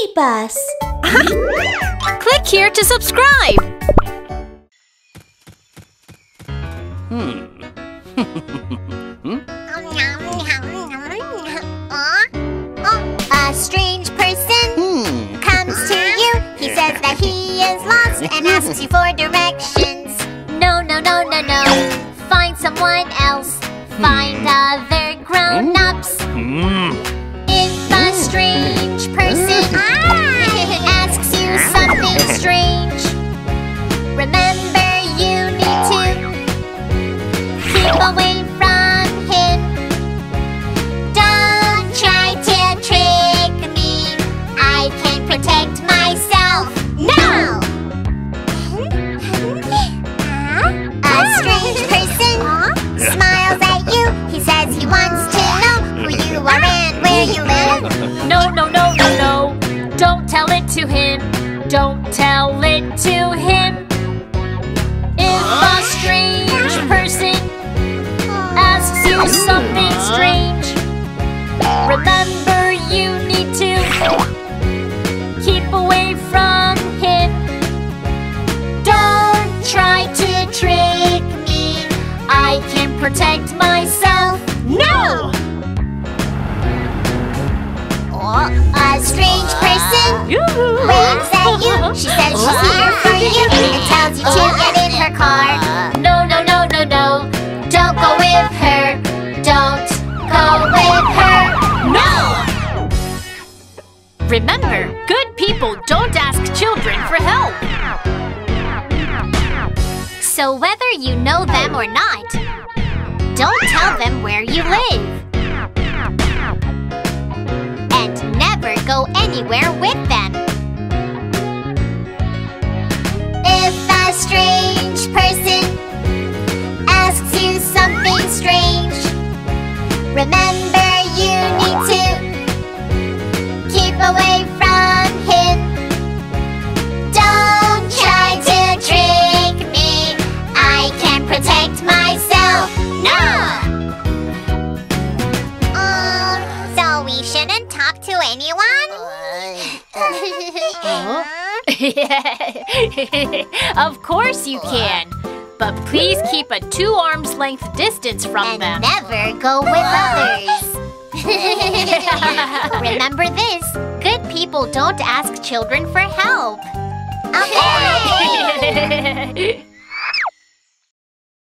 Mini Bus. Click here to subscribe. A strange person comes to you. He says that he is lost and asks you for directions. No, no, no, no, no. Find someone else. Find other grown-ups. If a strange person asks you something strange, remember you need to keep away from him. Don't try to trick me. I can protect myself. No! A strange person smiles at you. He says he wants to know who you are and where you live. No, no, no, no, no. Don't tell it to him. Don't tell it to him. If a strange person asks you something strange, remember you need to keep away from him. Don't try to trick me. I can protect myself. No! A strange person waves at you. She says she's here for you and tells you to get in her car. No, no, no, no, no. Don't go with her. Don't go with her. No! Remember, good people don't ask children for help. So whether you know them or not, don't tell them where you live. And never go anywhere with them. If a strange person asks you something strange, remember you need to keep away from him. Don't try to trick me. I can protect myself. No! So we shouldn't talk to anyone? Of course you can. But please keep a 2 arms length distance from And them. never go with others. Remember this, good people don't ask children for help. Okay!